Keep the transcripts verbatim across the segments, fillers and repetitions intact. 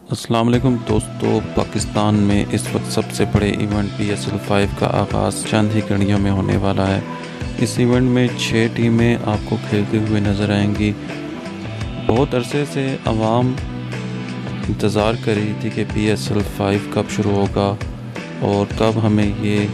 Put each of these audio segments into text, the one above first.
अस्सलाम वालेकुम दोस्तों। पाकिस्तान में इस वक्त सबसे बड़े event P S L five का आगाज़ चंद ही घड़ियों में होने वाला है। इस इवेंट में छः टीमें आपको खेलते हुए नज़र आएंगी। बहुत अरसे से आवाम इंतज़ार कर रही थी कि पी एस एल फाइव कब शुरू होगा और कब हमें ये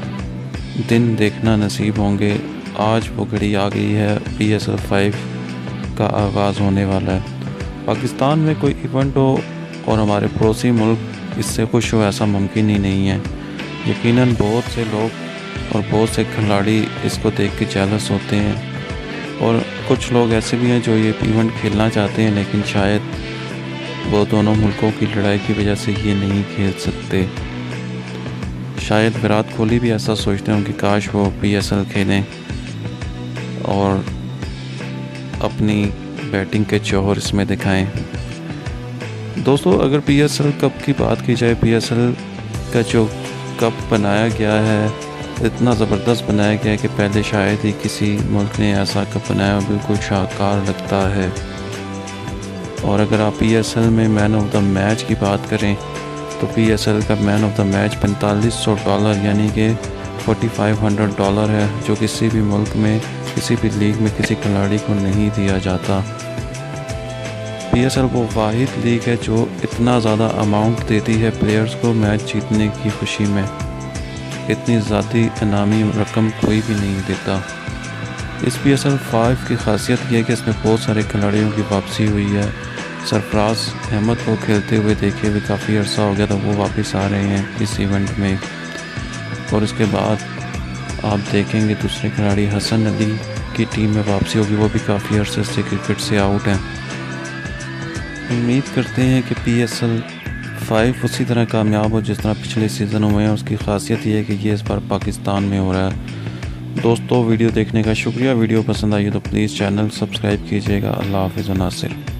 दिन देखना नसीब होंगे। आज वो घड़ी आ गई है, पी एस एल फाइव का आगाज़ होने वाला है। पाकिस्तान में कोई इवेंट हो और हमारे पड़ोसी मुल्क इससे खुश हो, ऐसा मुमकिन ही नहीं है। यकीनन बहुत से लोग और बहुत से खिलाड़ी इसको देख के जेलस होते हैं और कुछ लोग ऐसे भी हैं जो ये इवेंट खेलना चाहते हैं, लेकिन शायद वो दोनों मुल्कों की लड़ाई की वजह से ये नहीं खेल सकते। शायद विराट कोहली भी ऐसा सोचते हैं कि काश वो पी एस एल खेलें और अपनी बैटिंग के जौहर इसमें दिखाएं। दोस्तों, अगर पी एस एल कप की बात की जाए, पी एस एल का जो कप बनाया गया है इतना ज़बरदस्त बनाया गया है कि पहले शायद ही किसी मुल्क ने ऐसा कप बनाया, बिल्कुल शाहकार लगता है। और अगर आप पी एस एल में मैन ऑफ द मैच की बात करें तो पी एस एल का मैन ऑफ द मैच पैंतालीस सौ डॉलर यानी कि पैंतालीस सौ डॉलर है, जो किसी भी मुल्क में किसी भी लीग में किसी खिलाड़ी को नहीं दिया जाता। पी एस एल वो वाहिद लीग है जो इतना ज़्यादा अमाउंट देती है प्लेयर्स को मैच जीतने की खुशी में। इतनी ज़्यादा इनामी रकम कोई भी नहीं देता। इस पी एस एल फाइव की खासियत यह है कि इसमें बहुत सारे खिलाड़ियों की वापसी हुई है। सरफराज अहमद को खेलते हुए देखे हुए काफ़ी अर्सा हो गया था, वो वापस आ रहे हैं इस इवेंट में। और इसके बाद आप देखेंगे दूसरे खिलाड़ी हसन अली की टीम में वापसी होगी, वो भी काफ़ी अरसे से क्रिकेट से आउट हैं। उम्मीद करते हैं कि पी एस एल फाइव उसी तरह कामयाब हो जिस तरह पिछले सीज़न हुए हैं। उसकी खासियत ये है कि ये इस बार पाकिस्तान में हो रहा है। दोस्तों, वीडियो देखने का शुक्रिया। वीडियो पसंद आई हो तो प्लीज़ चैनल सब्सक्राइब कीजिएगा। अल्लाह हाफ़िज़। नासिर।